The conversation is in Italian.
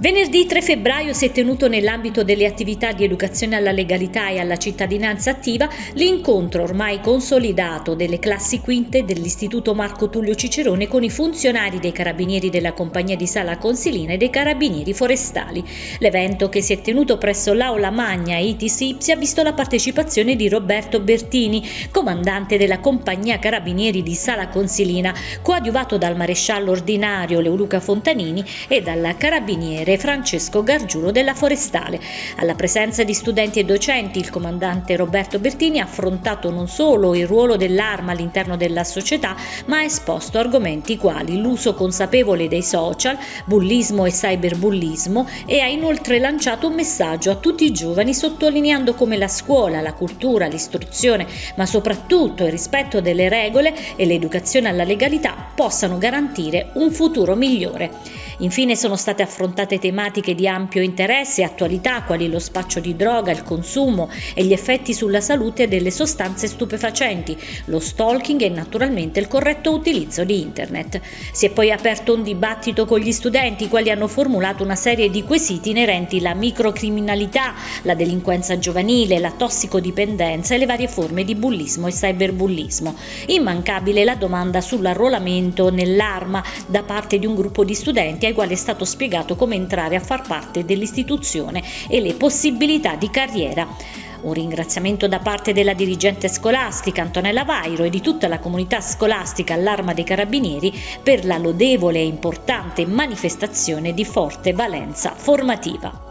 Venerdì 3 febbraio si è tenuto nell'ambito delle attività di educazione alla legalità e alla cittadinanza attiva l'incontro ormai consolidato delle classi quinte dell'Istituto Marco Tullio Cicerone con i funzionari dei Carabinieri della Compagnia di Sala Consilina e dei Carabinieri Forestali. L'evento, che si è tenuto presso l'Aula Magna ITIS Ipsi, ha visto la partecipazione di Roberto Bertini, comandante della Compagnia Carabinieri di Sala Consilina, coadiuvato dal maresciallo ordinario Leoluca Fontanini e dal carabiniere Francesco Gargiulo della Forestale. Alla presenza di studenti e docenti, il comandante Roberto Bertini ha affrontato non solo il ruolo dell'arma all'interno della società, ma ha esposto argomenti quali l'uso consapevole dei social, bullismo e cyberbullismo, e ha inoltre lanciato un messaggio a tutti i giovani sottolineando come la scuola, la cultura, l'istruzione, ma soprattutto il rispetto delle regole e l'educazione alla legalità possano garantire un futuro migliore. Infine sono state affrontate tematiche di ampio interesse e attualità, quali lo spaccio di droga, il consumo e gli effetti sulla salute delle sostanze stupefacenti, lo stalking e naturalmente il corretto utilizzo di internet. Si è poi aperto un dibattito con gli studenti, i quali hanno formulato una serie di quesiti inerenti alla microcriminalità, la delinquenza giovanile, la tossicodipendenza e le varie forme di bullismo e cyberbullismo. Immancabile la domanda sull'arruolamento nell'arma da parte di un gruppo di studenti ai quali è stato spiegato come entrare a far parte dell'istituzione e le possibilità di carriera. Un ringraziamento da parte della dirigente scolastica Antonella Vairo e di tutta la comunità scolastica all'Arma dei Carabinieri per la lodevole e importante manifestazione di forte valenza formativa.